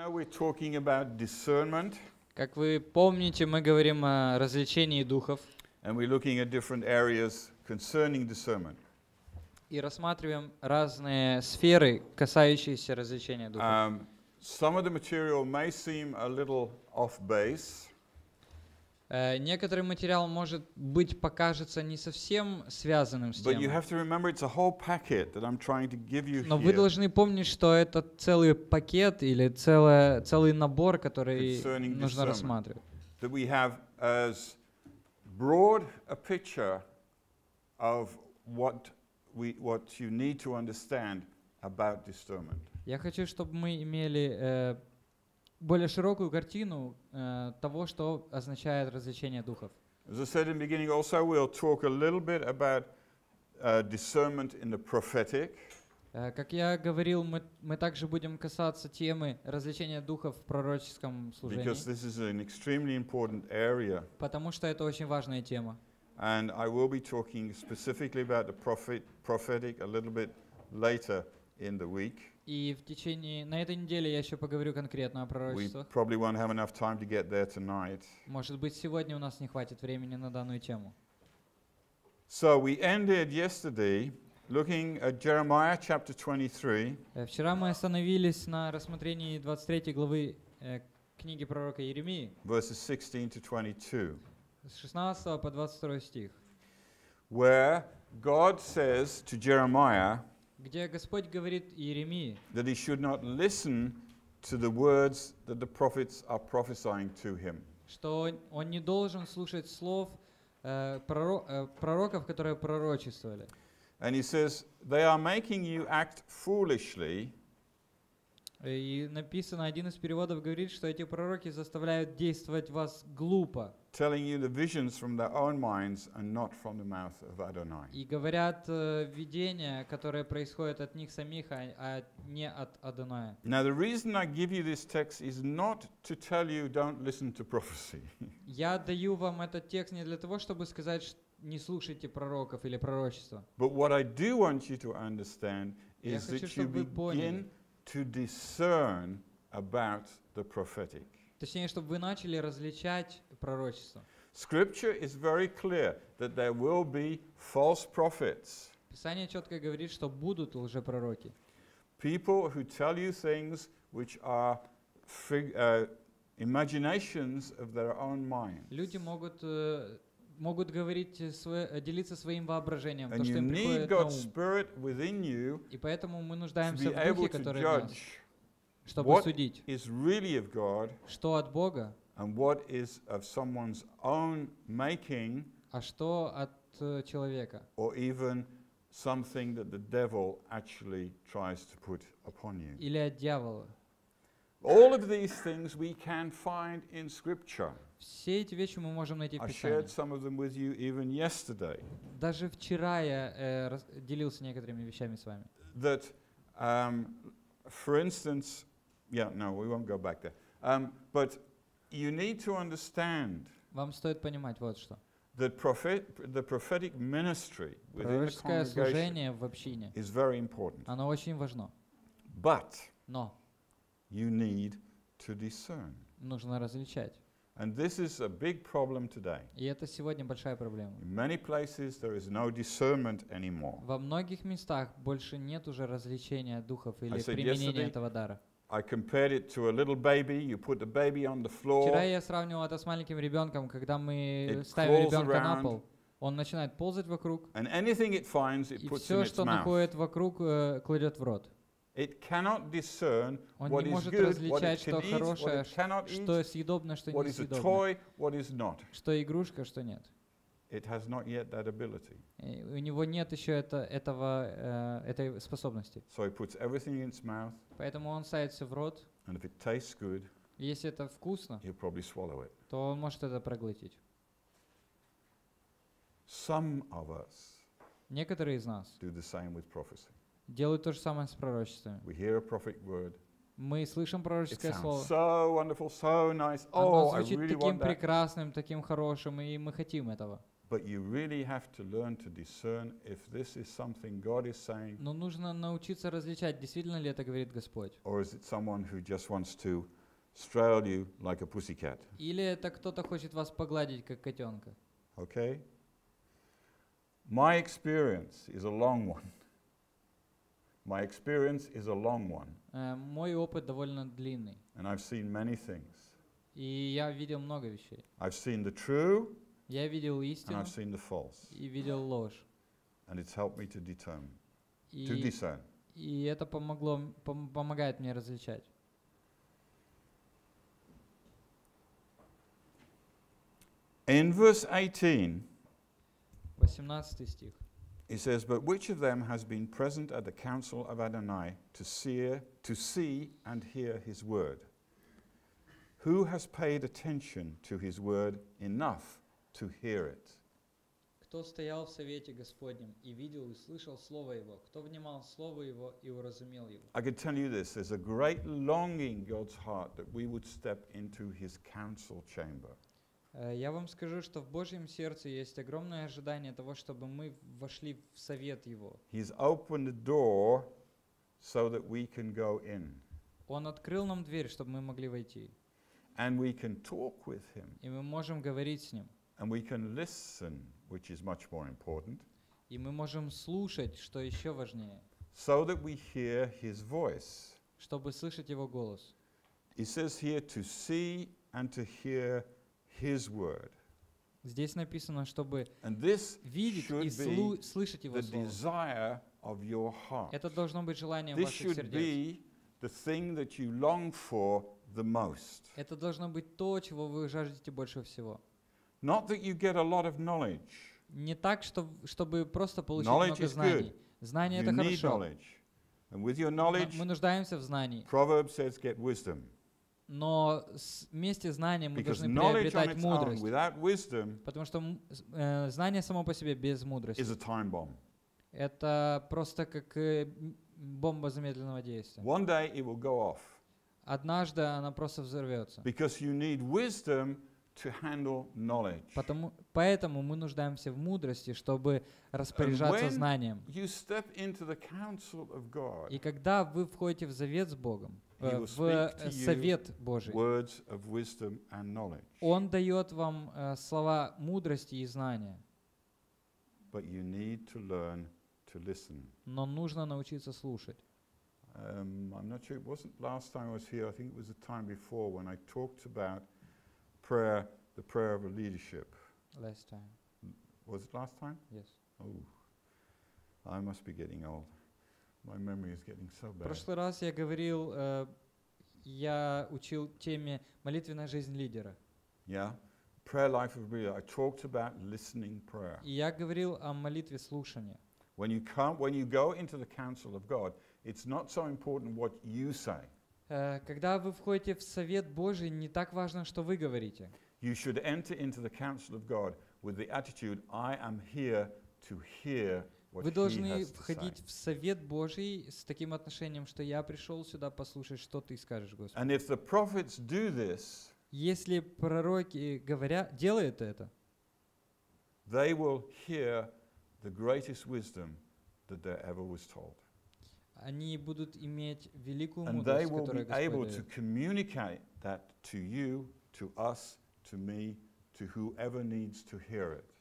know, we're talking about discernment, Как вы помните, мы говорим о развлечении духов and we're looking at different areas concerning discernment. и рассматриваем разные сферы, касающиеся развлечения духов. Some of the material may seem a little off base, Некоторый материал, может быть, покажется не совсем связанным с but you темой. have to remember it's a whole packet that I'm trying to give you Но вы here должны помнить, что это целый пакет или целый набор, который concerning нужно discernment. рассматривать. That we have as broad a picture of what you need to understand about discernment. Я хочу, чтобы мы имели более широкую картину того, что означает развлечение духов. As I said in the beginning, also we'll talk a little bit about discernment in the prophetic. Как я говорил, мы также будем касаться темы развлечения духов в пророческом служении, Because this is an extremely important area. потому что это очень важная тема. And I will be talking specifically about the prophetic a little bit later in the week. И на этой неделе я еще поговорю конкретно о We пророчествах. probably won't have enough time to get there tonight. Может быть, сегодня у нас не хватит времени на данную тему. So we ended yesterday looking at Jeremiah chapter 23. Вчера мы остановились на рассмотрении 23 главы книги пророка Иеремии, Verses 16 to 22, с 16 по 22 стих, where God says to Jeremiah где Господь говорит Иеремии, that he should not listen to the words that the prophets are prophesying to him. что он не должен слушать слов пророков, которые пророчествовали. And he says, they are making you act foolishly И написано, один из переводов говорит, что эти пророки заставляют действовать вас глупо telling you the visions from their own minds and not from the mouth of Adonai. и говорят видения, которые происходят от них самих, а не от Адоная. Now, the reason I give you this text is not to tell you don't listen to prophecy. Я даю вам этот текст не для того, чтобы сказать, не слушайте пророков или пророчества. But what I do want you to understand Я is хочу, that you чтобы вы поняли. begin to discern about the prophetic. Точнее, чтобы вы начали различать пророчество. Scripture is very clear that there will be false prophets, Писание четко говорит, что будут лжепророки. people who tell you things which are imaginations of their own mind. Люди могут говорить, делиться своим воображением, то, And что you им need приходит на God's ум. Spirit within you И поэтому мы to нуждаемся be в able Духе, to который в нас, judge чтобы what судить, is really of God что от Бога, and what is of someone's own making, а что от человека. or even something that the devil actually tries to put upon you. Или от дьявола. All of these things we can find in Scripture. Все эти вещи мы можем найти в I Писании. shared some of them with you even yesterday. Даже вчера я делился некоторыми вещами с вами. That, for instance, we won't go back there. But you need to understand Вам стоит понимать вот что. that the prophetic ministry within the Пророческое congregation служение в общине, is very important. оно очень важно. But Но you need to discern. нужно различать. And this is a big problem today. И это сегодня большая проблема. In many places there is no discernment anymore. Во многих местах больше нет уже развлечения духов или said применения yesterday, этого дара. I compared it to a little baby. You put the baby on the Вчера floor. я сравнивал это с маленьким ребенком, когда мы It ставим crawls ребенка на around. пол. Он начинает ползать вокруг, And anything it finds, it и puts in все, its что mouth. находит вокруг, кладет в рот. It cannot discern Он what не is может good, what различать, it что can eat, what хорошее, it cannot что eat, съедобно, что what is a несъедобно, toy, what is not. что игрушка, что нет. It has not yet that ability. И у него нет еще этой способности. So he puts everything in its mouth, Поэтому он ставит все в рот. and if it tastes good, И если это вкусно, he'll probably swallow it. то он может это проглотить. Some of us Некоторые из нас do the same with prophecy. делают то же самое с пророчествами. We hear a prophetic word. Мы слышим It пророческое sounds слово. so wonderful, so nice. Оно Oh, I звучит really таким want that. прекрасным, таким хорошим, и мы хотим этого. But you really have to learn to discern if this is something God is saying, Но нужно научиться различать, действительно ли это говорит Господь. or is it someone who just wants to straddle you like a pussycat? Или это кто-то хочет вас погладить, как котенка. Okay? My experience is a long one. My experience is a long one, Мой опыт довольно длинный. and I've seen many things. И я видел много вещей. I've seen the true, Я видел and истину I've seen the false, и видел ложь. and it's helped me to determine, to И, discern. и это помогает мне различать. In verse 18, 18 стих. it says, "But which of them has been present at the council of Adonai to see and hear his word? Who has paid attention to his word enough to hear it?" Кто стоял в совете Господнем и видел и слышал Слово Его? Кто внимал Слову Его и уразумел Его? I can tell you this, there's a great longing in God's heart that we would step into his council chamber. Я вам скажу, что в Божьем сердце есть огромное ожидание того, чтобы мы вошли в совет Его. He's opened the door so that we can go in, Он открыл нам дверь, чтобы мы могли войти. and we can talk with him, И мы можем говорить с Ним. and we can listen, which is much more important, И мы можем слушать, что еще важнее, so that we hear his voice. чтобы слышать Его голос. It says here to see and to hear his word. Здесь написано, чтобы And this видеть и should be слышать Его the Слово. desire of your heart. Это должно быть желанием This ваших should сердец. be the thing that you long for the most. Это должно быть то, чего вы жаждете больше всего. Not that you get a lot of knowledge. Не так, чтобы просто получить Knowledge много is знаний. Знание You это need хорошо. knowledge. And with your Но knowledge, мы нуждаемся в знании. Proverbs says get wisdom. Но вместе знания мы Because должны knowledge on приобретать its own мудрость. without wisdom Потому что знание само по себе без мудрости is a time bomb. это просто как бомба замедленного действия. One day it will go off Однажды она просто взорвется. because you need wisdom to handle knowledge. Поэтому мы нуждаемся в мудрости, чтобы распоряжаться when знанием. You step into the counsel of God, И когда вы входите в завет с Богом, He will в speak to you совет Божий, words of wisdom and knowledge. Он дает вам слова мудрости и знания. But you need to learn to listen. Но нужно научиться слушать. I'm not sure, it wasn't last time I was here, I think it was the time before when I talked about prayer, the prayer of a leadership. Last time, Was it last time? yes. Oh, I must be getting old. My memory is getting so В bad. прошлый раз я говорил, я учил теме «Молитвенная жизнь лидера». Yeah? Prayer life of a leader. I talked about listening prayer. И я говорил о молитве слушания. When you go into the counsel of God, it's not so important what you say. Когда вы входите в совет Божий, не так важно, что вы говорите. You should enter into the counsel of God with the attitude, I am here to hear what Вы He должны has to say. входить в совет Божий с таким отношением, что я пришел сюда послушать, что ты скажешь, Господи. And if the prophets do this, Если пророки делают это, they will hear the greatest wisdom that there ever was told. они будут иметь великую And they мудрость, will be которую able Господь to дает. communicate that to you, to us, to me, to whoever needs to hear it.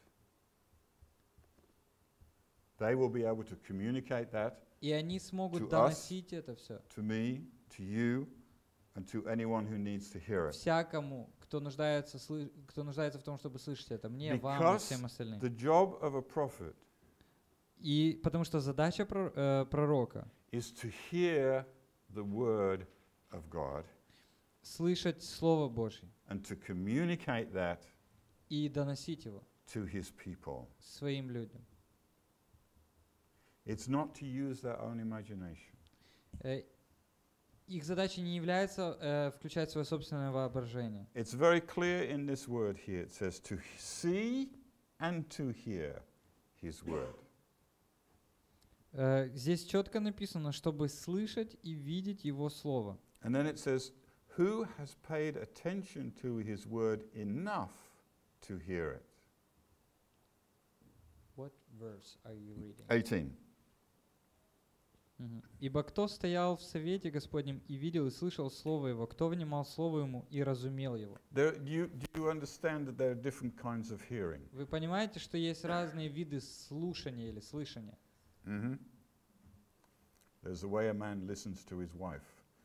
They will be able to communicate that И они смогут to us, доносить это все to me, to you, and to anyone who needs to hear it. всякому, кто нуждается в том, чтобы слышать это, мне, вам и Because всем остальным. the job of a prophet И потому что задача пророка is to hear the word of God слышать Слово Божье and to communicate that и доносить его to his people. своим людям. It's not to use their own imagination. Их задачей не является включать свое собственное воображение. It's very clear in this word here. It says to see and to hear his word. Здесь четко написано, чтобы слышать и видеть Его Слово. And then it says, who has paid attention to his word enough to hear it? verse are you reading? 18. «Ибо кто стоял в совете Господнем и видел и слышал Слово Его, кто внимал Слову Ему и разумел Его?» Do you understand that there are different kinds of hearing? Вы понимаете, что есть разные виды слушания или слышания? Mm-hmm. There's the way a man listens to his wife.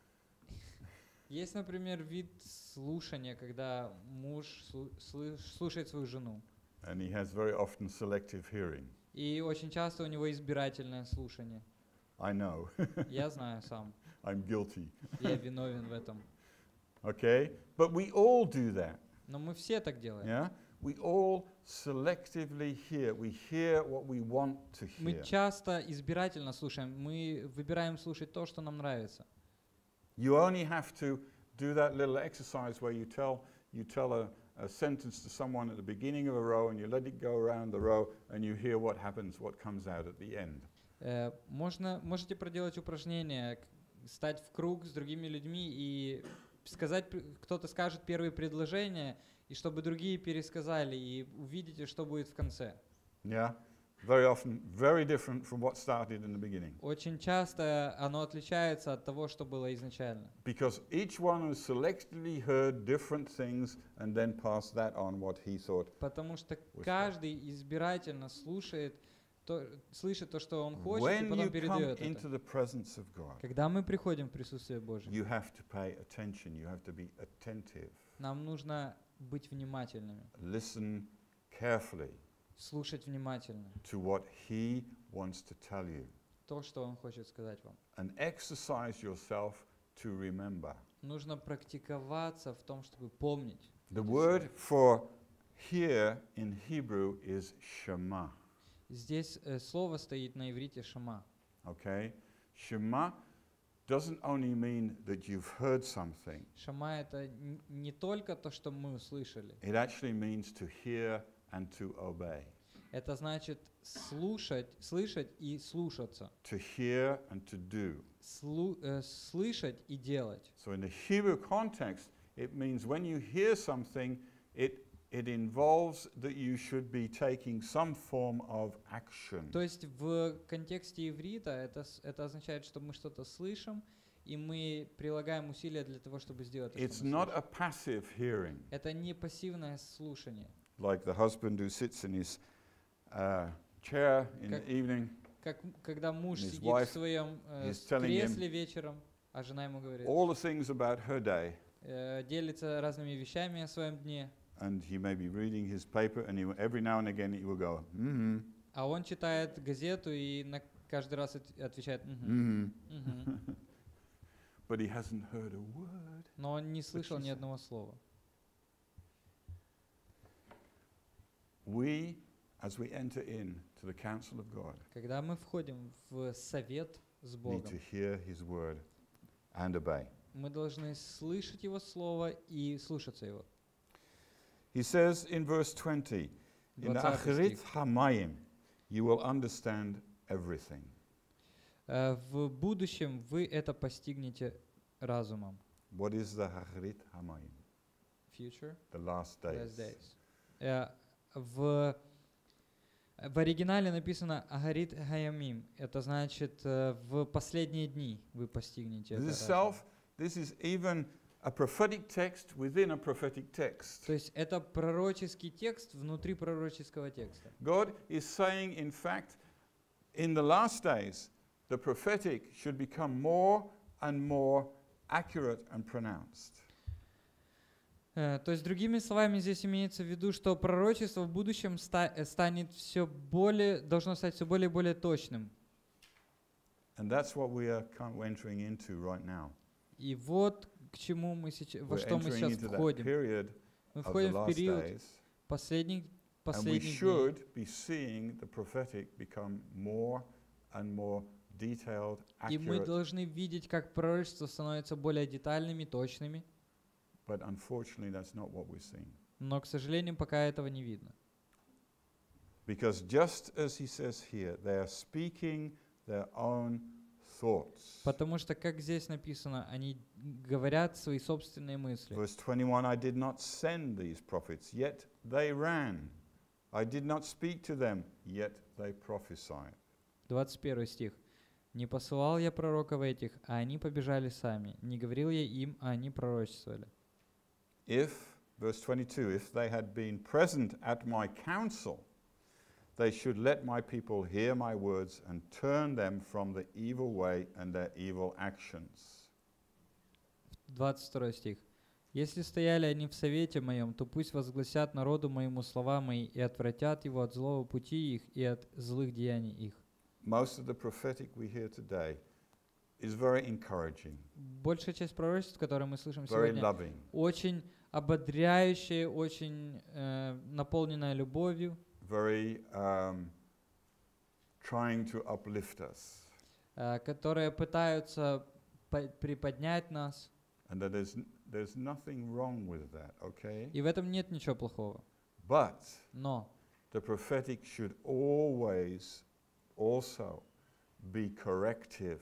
Есть, например, вид слушания, когда муж слушает свою жену. And he has very often selective hearing. И очень часто у него избирательное слушание. I know. Я знаю сам. I'm guilty. Я виновен в этом. Okay? But we all do that. Но мы все так делаем. Yeah? We all selectively hear. We hear what we want to Мы hear. часто избирательно слушаем. Мы выбираем слушать то, что нам нравится. You only have to do that little exercise where you tell a sentence to someone at the beginning of a row and you let it go around the row and you hear what happens, what comes out at the end. Можете проделать упражнение, стать в круг с другими людьми и сказать, кто-то скажет первые предложения, и чтобы другие пересказали, и увидите, что будет в конце. Yeah? Very often, very different from what started in the beginning. Очень часто оно отличается от того, что было изначально. Because each one has selectively heard different things and then passed that on what he thought. Потому что каждый избирательно слышит то, что он хочет, и When потом you come передает into это. the presence of God, Когда мы приходим в присутствие Божие, you have to pay attention. You have to be attentive. нам нужно быть внимательными, Listen carefully слушать внимательно to what he wants to tell you то, что Он хочет сказать вам. and exercise yourself to remember. Нужно практиковаться в том, чтобы помнить. The word for hear in Hebrew is shema. Здесь слово стоит на иврите «шама». Okay? Shema doesn't only mean that you've heard something. «Шама» — это не только то, что мы услышали. It actually means to hear and to obey. Это значит слышать и слушаться. To hear and to do. Слышать и делать. So in the Hebrew context, it means when you hear something, it involves that you should be taking some form of action. То есть в контексте иврита это означает, что мы что-то слышим, и мы прилагаем усилия для того, чтобы сделать то, It's что мы not a слышим. passive hearing, Это не пассивное слушание. like the husband who sits in his chair in the evening. Как когда муж And his сидит wife в своем is telling him кресле вечером, а жена ему говорит, all the things about her day, делится разными вещами о своем дне, and he may be reading his paper, and every now and again he will go, mm-hmm, а он читает газету и каждый раз отвечает «Мгм, mm-hmm. мгм». But he hasn't heard a word. Но он не слышал she ни said. одного слова. We, as we enter in to the counsel of God, Когда мы входим в совет с need Богом, to hear his word and obey. мы должны слышать Его Слово и слушаться Его. He says in verse 20, in the 20 Acharit стих. Hamayim, you will understand everything. В будущем вы это постигнете разумом. What is the Acharit Hamayim? Future, The last last days. days. В оригинале написано «Агарит Хаямим». Это значит «в последние дни вы постигнете это разумом». This is even a prophetic text within a prophetic text. То есть это пророческий текст внутри пророческого текста. God is saying, in fact, in the last days, the prophetic should become more and more accurate and pronounced. То есть, другими словами, здесь имеется в виду, что пророчество в будущем должно стать все более и более точным. And that's what we are entering into right now. И вот к чему мы сейчас, во We're что мы entering сейчас into that входим. period Мы of the входим в last период days, последних and we дней. should be seeing the prophetic become more and more detailed, И мы accurate. должны видеть, как пророчества становятся более детальными, точными. But unfortunately, that's not what we're seeing. Но, к сожалению, пока этого не видно. Because just as he says here, they are speaking their own thoughts. Потому что, как здесь написано, они говорят свои собственные мысли. Verse 21, I did not send these prophets, yet they ran I did not speak to them, yet they prophesied. 21 стих. «Не посылал я пророков этих, а они побежали сами. Не говорил я им, а они пророчествовали». If, verse 22, if they had been present at my council, they should let my people hear my words and turn them from the evil way and their evil actions. 22 стих. «Если стояли они в совете моем, то пусть возгласят народу моему слова мои и отвратят его от злого пути их и от злых деяний их». Most of the prophetic we hear today is very encouraging, Большая часть пророчеств, которые мы слышим very сегодня, loving, очень ободряющая, очень наполненная любовью, very trying to uplift us. которые пытаются приподнять нас. And that there's nothing wrong with that, okay? И в этом нет ничего плохого. But Но the prophetic should always also be corrective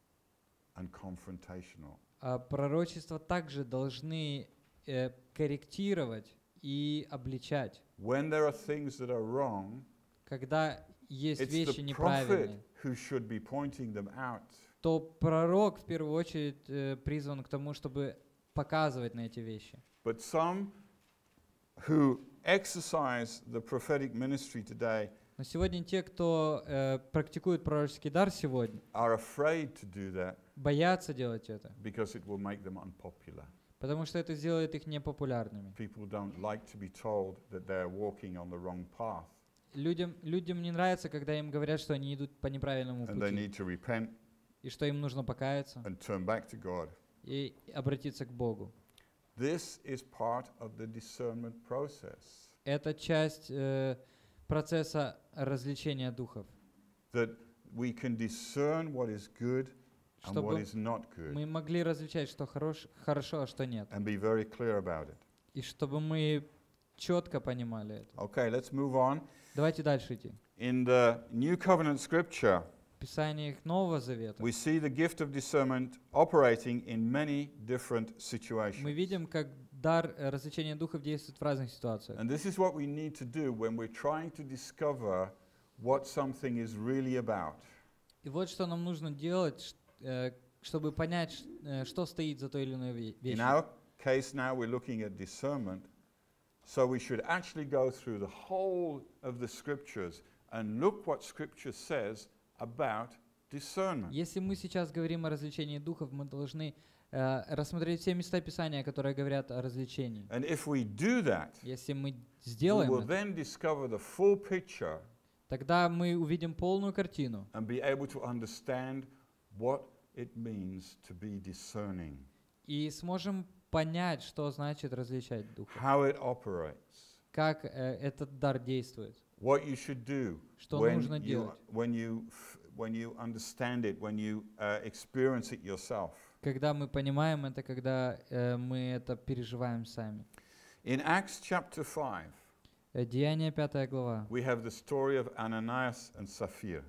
and confrontational. пророчества также должны корректировать и обличать. When there are things that are wrong, Когда есть it's вещи the prophet неправильные, who should be pointing them out. то пророк в первую очередь призван к тому, чтобы показывать на эти вещи. But some who exercise the prophetic ministry today Но сегодня те, кто практикует пророческий дар сегодня, are afraid to do that боятся делать это, because it will make them unpopular. потому что это сделает их непопулярными. People don't like to be told that they're walking on the wrong path Людям не нравится, когда им говорят, что они идут по неправильному and they пути, need to repent и что им нужно покаяться and turn back to God. и обратиться к Богу. This is part of the discernment process. Это часть процесса развлечения духов, That we can discern what is good and what чтобы is not good мы могли различать, что хорошо, а что нет, and be very clear about it. и чтобы мы четко понимали это. Okay, let's move on. Давайте дальше идти. In the New Covenant scripture, В Писаниях Нового Завета we see the gift of discernment operating in many different мы situations. видим, как дар развлечения духов действует в разных ситуациях. And this is what we need to do when we're trying to discover what something is really about. И вот что нам нужно делать, чтобы понять, что стоит за той или иной In вещью. our case now, we're looking at discernment. So we should actually go through the whole of the scriptures and look what scripture says about discernment. Если мы сейчас говорим о развлечении духов, мы должны рассмотреть все места Писания, которые говорят о развлечении. And if we do that, Если мы we сделаем will это, then discover the full picture тогда мы увидим полную картину and be able to understand what it means to be discerning, и сможем понять, что значит различать духов, how it operates, как этот дар действует, what you should do что нужно делать, when you understand it, when you experience it yourself. когда мы понимаем это, когда мы это переживаем сами. In Acts chapter 5, Деяние 5 глава. we have the story of Ananias and Sapphira.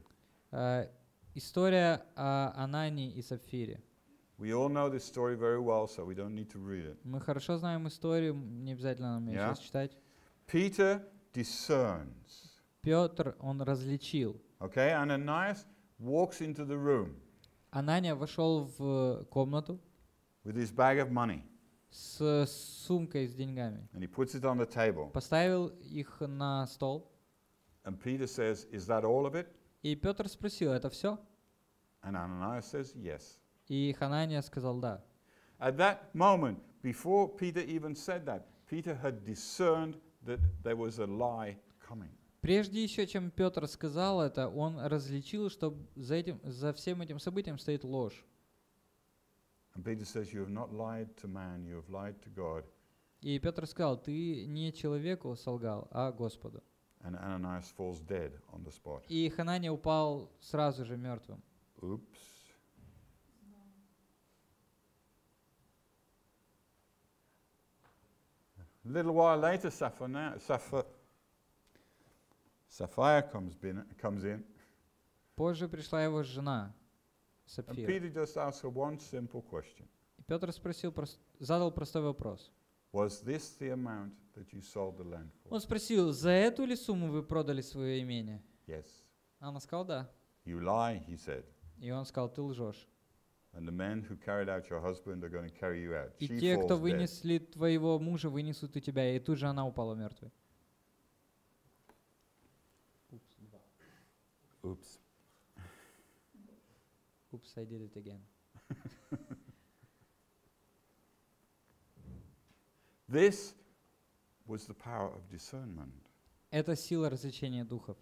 История о Анании и Сапфире. We all know this story very well, so we don't need to read it. Мы хорошо знаем историю, не обязательно нам ее Yeah. сейчас читать. Peter discerns. Петр, он различил. Okay, Ananias walks into the room Анания вошел в комнату with his bag of money с сумкой с деньгами. and he puts it on the table. Поставил их на стол. And Peter says, "Is that all of it?" И Петр спросил, это все? And Ananias says, "Yes." И Ханания сказал, да. At that moment, before Peter even said that, Peter had discerned that there was a lie coming. Прежде еще, чем Петр сказал это, он различил, что за всем этим событием стоит ложь. And Peter says, "You have not lied to man, you have lied to God." И Петр сказал, ты не человеку солгал, а Господу. And Ananias falls dead on the spot. И Ханания упал сразу же мертвым. Oops. A little while later, Sapphira comes in, Позже пришла его жена, and Сапфира. Peter just asks her one simple question. И Петр задал простой вопрос. Was this the amount that you sold the land for? Он спросил, за эту ли сумму вы продали свое имение? Yes. Она сказала, да. You lie, he said. И он сказал, ты лжешь. And the men who carried out your husband are going to carry you out. И She те, кто falls dead. вынесли твоего мужа, вынесут и тебя. И тут же она упала мертвой. Oops. Oops, I did it again. This was the power of discernment. Это сила развлечения духов.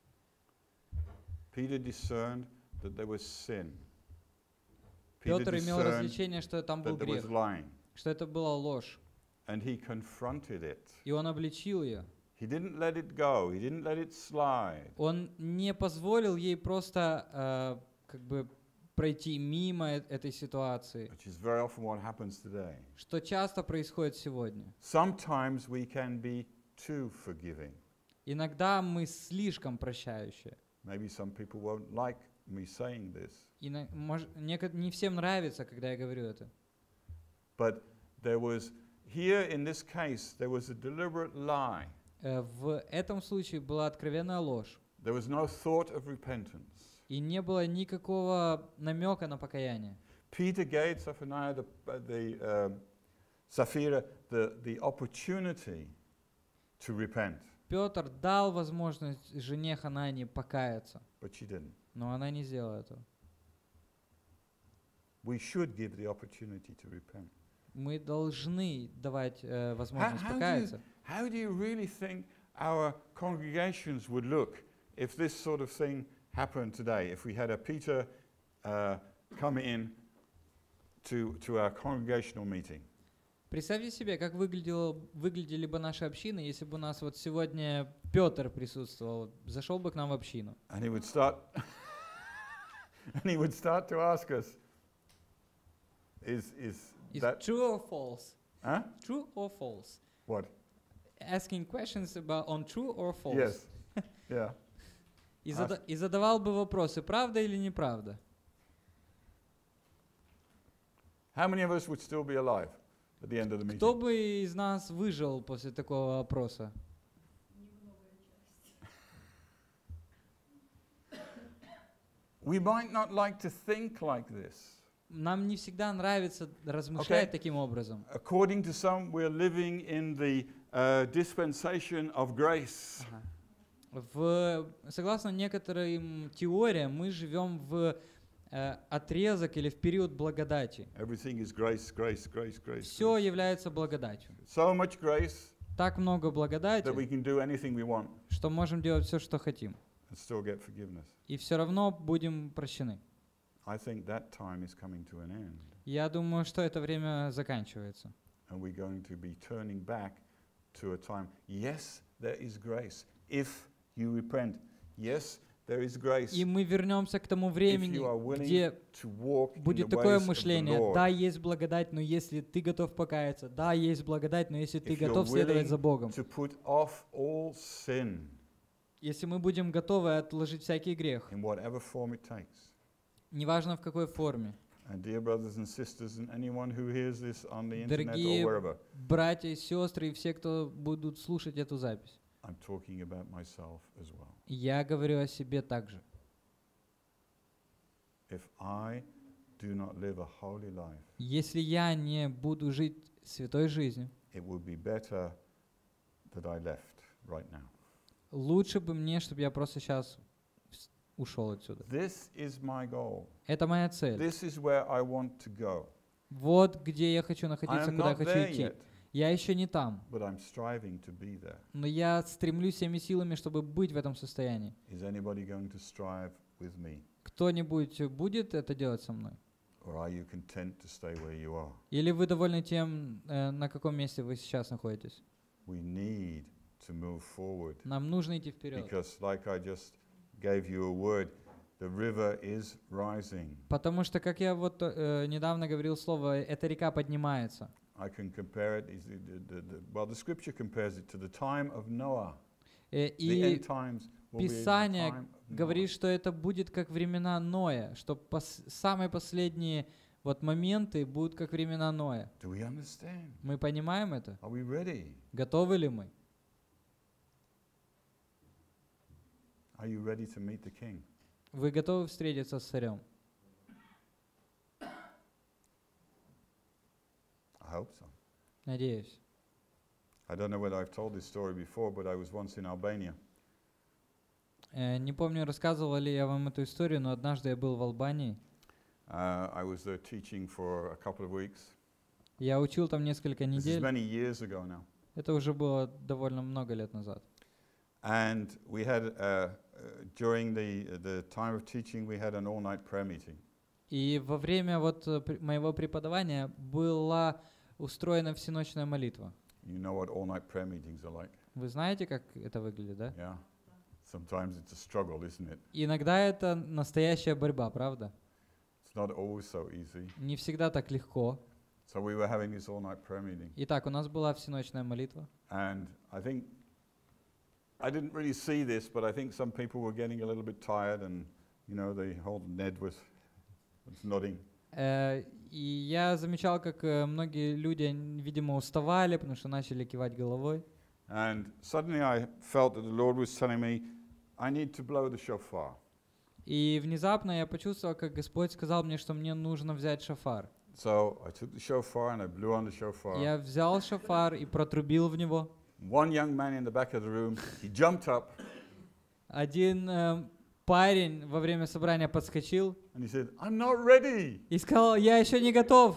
Peter discerned that there was sin. Peter Петр имел discerned развлечение, что там был that there was грех, lying. что это была ложь. And he confronted it. И он обличил ее. He didn't let it go. He didn't let it slide. Он не позволил ей просто как бы пройти мимо этой ситуации, Which is very often what happens today. что часто происходит сегодня. Sometimes we can be too forgiving. Иногда мы слишком прощающие. Maybe some people won't like me saying this. Не всем нравится, когда я говорю это. But there was, here in this case, there was a deliberate lie. В этом случае была откровенная ложь. There was no thought of repentance. И не было никакого намека на покаяние. Peter gave Sapphira the opportunity to repent, Петр дал возможность жене Ханании покаяться, but she didn't. но она не сделала этого. We should give the opportunity to repent. Мы должны давать возможность покаяться. How do you really think our congregations would look if this sort of thing happened today? If we had a Peter come in to our congregational meeting? Представьте себе, как выглядели бы наши общины, если бы у нас вот сегодня Петр присутствовал, зашел бы к нам в общину. And he would start to ask us, is Is that true or false? huh? True or false? What? Asking questions about on true or false. Yes. Yeah. И задавал бы вопросы, правда или неправда. How many of us would still be alive at the end of the meeting? Кто бы из нас выжил после такого вопроса? We might not like to think like this. Нам не всегда нравится размышлять Okay. таким образом. According to some, we're living in the dispensation of grace. Согласно некоторым теориям, мы живем в отрезок или в период благодати. Everything is grace, grace, grace, grace. Все grace. является благодатью. So much grace Так много that we благодати, can do anything we want что можем делать все, что хотим. and still get forgiveness. И все равно будем прощены. I think that time is coming to an end. Я думаю, что это время заканчивается. And we're going to be turning back to a time. Yes, there is grace if you repent. Yes, there is grace И мы вернемся к тому if времени, you are willing где to walk in the будет такое ways of the мышление: Lord. да, есть благодать, но если ты готов покаяться, да, есть благодать, но если ты If you're готов следовать willing за Богом, to put off all sin если мы будем готовы отложить всякий грех, in whatever form it takes. неважно в какой форме. And dear brothers and sisters and anyone who hears this on the internet or Дорогие wherever, братья и сестры и все, кто будут слушать эту запись, I'm talking about myself as well. я говорю о себе также. If I do not live a holy life, Если я не буду жить святой жизнью, it would be better that I left right now. лучше бы мне, чтобы я просто сейчас ушел отсюда. This is my goal. Это моя цель. This is where I want to go. Вот где я хочу I находиться, am куда я not хочу there идти. yet, Я еще не там, but I'm striving to be there. но я стремлюсь всеми силами, чтобы быть в этом состоянии. Is anybody going to strive with me? Кто-нибудь будет это делать со мной? Or are you content to stay where you are? Или вы довольны тем, на каком месте вы сейчас находитесь? We need to move forward Нам нужно идти вперед. because, like I just gave you a word, the river is rising. Потому что, как я вот недавно говорил слово, эта река поднимается. I can compare it, well, the scripture compares it to the time of Noah. The И end times will be the Писание time of Noah. говорит, что это будет как времена Ноя, что самые последние вот моменты будут как времена Ноя. Do we understand? Мы понимаем это? Are we ready? Готовы ли мы? Are you ready to meet the King? Вы готовы встретиться с царем? I hope so. Надеюсь. I don't know whether I've told this story before, but I was once in Albania. Не помню, рассказывал ли я вам эту историю, но однажды я был в Албании. I was there teaching for a couple of weeks. Я учил там несколько This is недель. many years ago now. Это уже было довольно много лет назад. And we had, during the time of teaching, we had an all-night prayer meeting. И во время вот моего преподавания была устроена всеночная молитва. You know what all-night prayer meetings are like? Вы знаете, как это выглядит, да? Yeah. Sometimes it's a struggle, isn't it? Иногда это настоящая борьба, правда? It's not always so easy. Не всегда так легко. So we were having this all-night prayer meeting. Итак, у нас была всеночная молитва. And I think, I didn't really see this, but I think some people were getting a little bit tired and, you know, the whole Ned was nodding. И я замечал, как многие люди, видимо, уставали, потому что начали кивать головой. And suddenly I felt that the Lord was telling me, I need to blow the shofar. И внезапно я почувствовал, как Господь сказал мне, что мне нужно взять шофар. So I took the shofar and I blew on the shofar. Я взял шофар и протрубил в него. One young man in the back of the room, he jumped up Один парень во время собрания подскочил and he said, I'm not ready. и сказал: «Я еще не готов».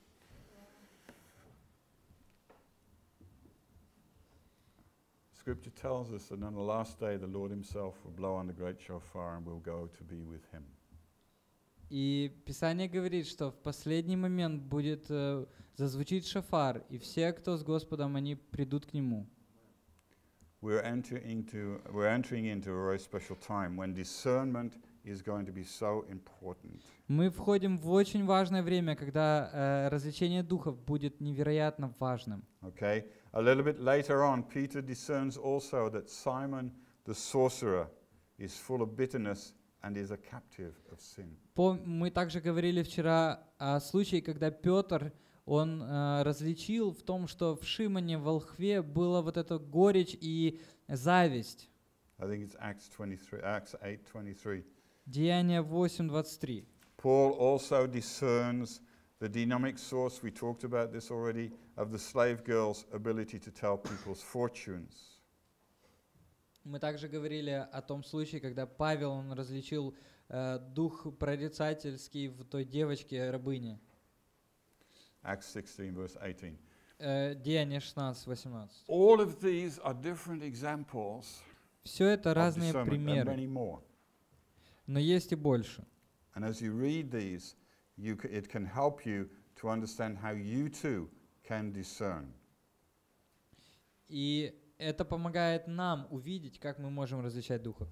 Scripture tells us that on the last day the Lord himself will blow on the great shofar and we'll go to be with him. И Писание говорит, что в последний момент будет зазвучит шофар, и все, кто с Господом, они придут к Нему. We're entering into a very special time when discernment is going to be so important. Мы входим в очень важное время, когда развлечение духов будет невероятно важным. Okay? A little bit later on, Peter discerns also that Simon the sorcerer is full of bitterness and is a captive of sin. Мы также говорили вчера о случае, когда Петр, он различил в том, что в Шимоне, в волхве, была вот эта горечь и зависть. I think it's Acts 8:23. Деяние 8:23. Paul also discerns the dynamic source, we talked about this already, of the slave girl's ability to tell people's fortunes. Мы также говорили о том случае, когда Павел, он различил дух прорицательский в той девочке-рабыне. Acts 16, verse 18. Деяние 16:18. All of these are different examples Все это of разные discernment, and примеры, many more. но есть и больше. And as you read these, it can help you to understand how you too can discern. И это помогает нам увидеть, как мы можем различать духов.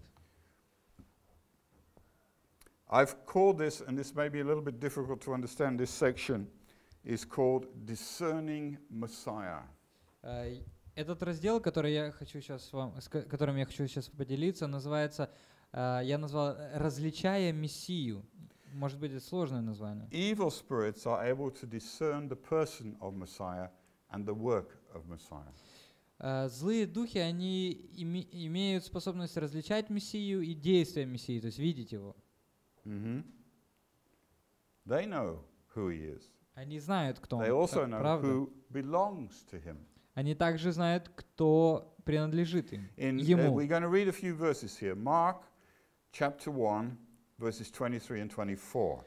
I've called this, and this may be a little bit difficult to understand, this section is called Discerning Messiah. Этот раздел, который я хочу сейчас которым я хочу сейчас поделиться, называется, я назвал «Различая Мессию». Может быть, это сложное название. Evil spirits are able to discern the person of Messiah and the work of Messiah. Злые духи, они имеют способность различать Мессию и действия Мессии, то есть видеть его. Mm-hmm. They know who he is. Они знают, кто он. They also know Правда? who belongs to him. Они также знают, кто принадлежит им, ему. We're going to read a few verses here. Mark chapter 1, verses 23 and 24.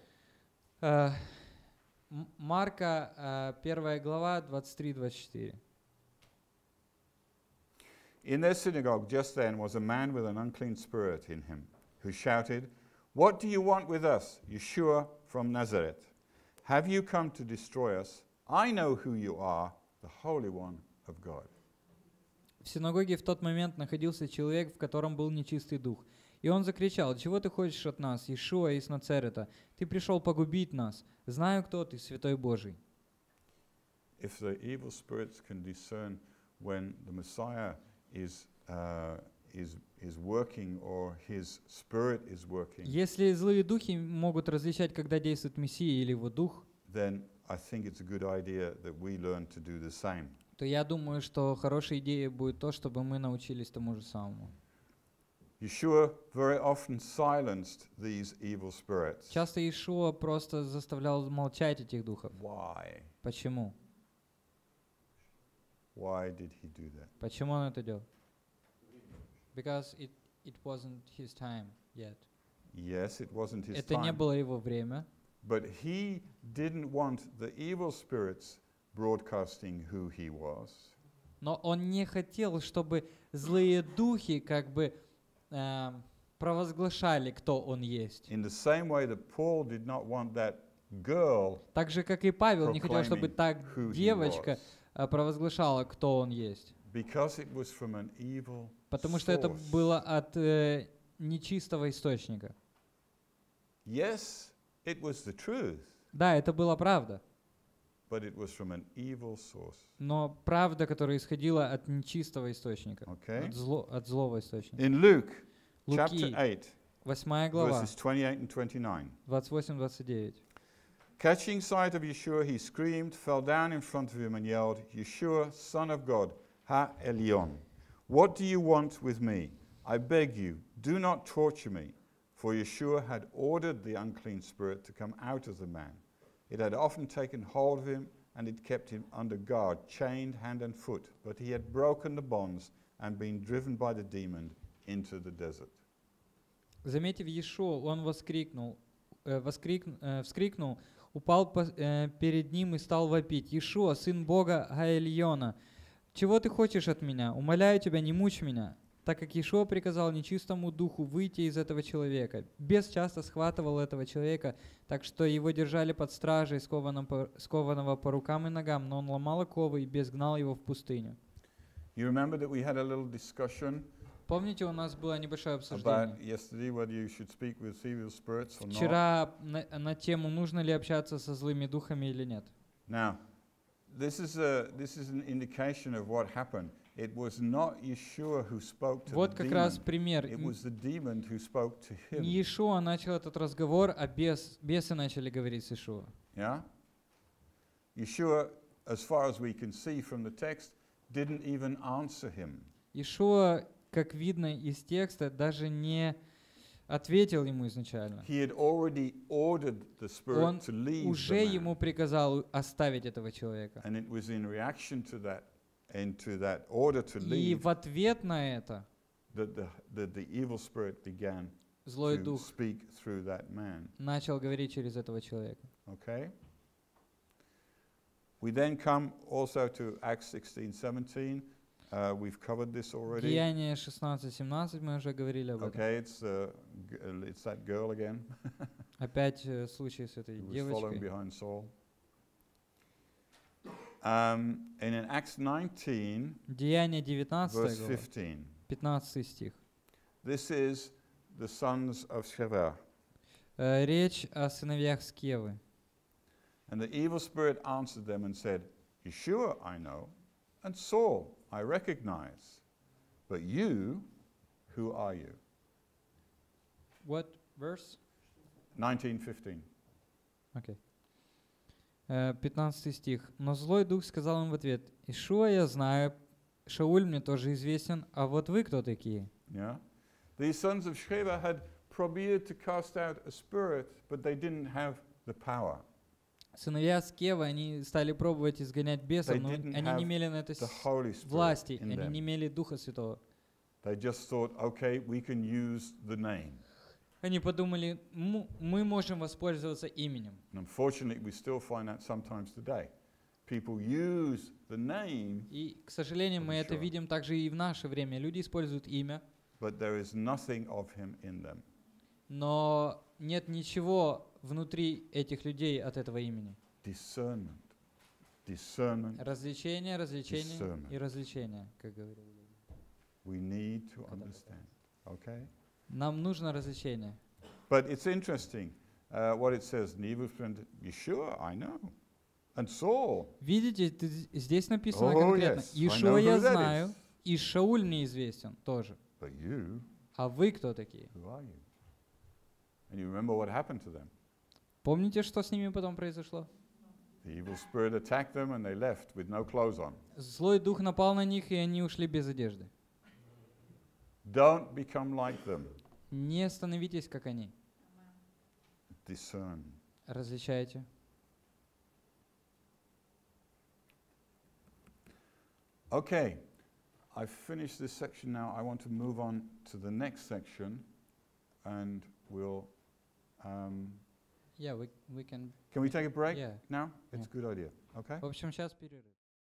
Марка, 1 глава, 23-24. In their synagogue just then was a man with an unclean spirit in him, who shouted, "What do you want with us, Yeshua from Nazareth? Have you come to destroy us? I know who you are, the Holy One of God." В синагоге в тот момент находился человек, в котором был нечистый дух. И он закричал: «Чего ты хочешь от нас, Иешуа из Нацарета? Ты пришел погубить нас. Знаю, кто ты, Святой Божий». If the evil spirits can discern when the Messiah is working or his spirit is working, Если злые духи могут различать, когда действует Мессия или его дух, then I think it's a good idea that we learn to do the same. то я думаю, что хорошей идеей будет то, чтобы мы научились тому же самому. Yeshua very often silenced these evil spirits. Часто Иешуа просто заставлял молчать этих духов. Why? Почему? Why did he do that? Почему он это делал? Because it wasn't his time yet. Yes, it wasn't his Это не time, было его время, but he didn't want the evil spirits broadcasting who he was. но он не хотел, чтобы злые духи как бы провозглашали, кто он есть. In the same way that Paul did not want that girl Так же, как и Павел не хотел, чтобы та who he девочка was, провозглашала, кто он есть. because it was from an evil Потому что это source. было от нечистого источника. Yes, it was the truth, Да, это была правда, but it was from an evil source. но правда, которая исходила от нечистого источника, Okay? от злого источника. In Luke chapter Луки, 8, 8 глава, verses 28 and 29. 28-29. Catching sight of Yeshua, he screamed, fell down in front of him, and yelled, Yeshua, Son of God, Ha Elyon, what do you want with me? I beg you, do not torture me. For Yeshua had ordered the unclean spirit to come out of the man. It had often taken hold of him, and it kept him under guard, chained hand and foot. But he had broken the bonds and been driven by the demon into the desert. Заметив Иешуа, он вскрикнул, упал перед ним и стал вопить: «Иешуа, сын Бога Гаэльона, чего ты хочешь от меня? Умоляю тебя, не мучь меня». Так как Иешуа приказал нечистому духу выйти из этого человека. Бес часто схватывал этого человека, так что его держали под стражей, скованного по рукам и ногам, но он ломал оковы, и бес гнал его в пустыню. You remember that we had a little discussion Помните, у нас было небольшое about обсуждение yesterday whether you should speak with evil spirits or not? вчера на тему, нужно ли общаться со злыми духами или нет. Now, this is an indication of what happened. It was not Yeshua who spoke to Вот the как раз demon. пример. It was the demon who spoke to him. Не Иешуа начал этот разговор, а бесы начали говорить с Иешуа. Yeah? Yeshua, as far as we can see from the text, didn't even answer him. Иешуа, как видно из текста, даже не ответил ему изначально. He had already ordered the spirit Он to leave уже the man. ему приказал оставить этого человека. And it was in reaction to that order to И leave в ответ на это that the evil spirit began злой to дух speak through that man. начал говорить через этого человека. Okay? We then come also to Acts 16:17. We've covered this already. Деяние 16-17, мы уже говорили об этом. Okay, it's that girl again Опять случай с этой who was following девочкой. behind Saul. And in Acts 19, Деяние 19 verse глава, 15, 15 стих. this is the sons of Sheva. Речь о сыновьях Скевы. And the evil spirit answered them and said, Yeshua I know, and Saul I recognize. But you, who are you? What verse? 19:15. Окей. 15 стих. «Но злой дух сказал им в ответ: Ишуа я знаю, Шауль мне тоже известен, а вот вы кто такие?» Yeah? These sons of Sheva had probeered to cast out a spirit, but they didn't have the power. Сыновья Скевы, они стали пробовать изгонять бесов, They но didn't они не have имели на это The Holy Spirit власти, in они не them. имели Духа Святого. They just thought, okay, we can use the name. Они подумали, мы можем воспользоваться именем. And unfortunately, we still find that sometimes today. People use the name, И, к сожалению, мы это Sure. видим также и в наше время. Люди используют имя, but there is nothing of him in them. но нет ничего внутри этих людей от этого имени. Discernment. Discernment. Развлечение, развлечение Discernment. и развлечение, как говорили. We need to understand. Okay? Нам нужно развлечение. But it's interesting what it says. Evil friend, Yeshua, I know. And Saul. Видите, здесь написано Oh, конкретно. yes, I Иешуа know я who that знаю, is. и Шауль мне известен тоже. But you, А вы кто такие? who are you? And you remember what happened to them. Помните, что с ними потом произошло? The evil spirit attacked them and they left with no clothes on. Злой дух напал на них, и они ушли без одежды. Don't become like them. Не становитесь, как они. Discern. Различайте. Okay, I've finished this section now. I want to move on to the next section and we'll... Yeah, we can... Can we take a break Yeah. now? It's Yeah. a good idea. Okay? В общем, сейчас перерыв.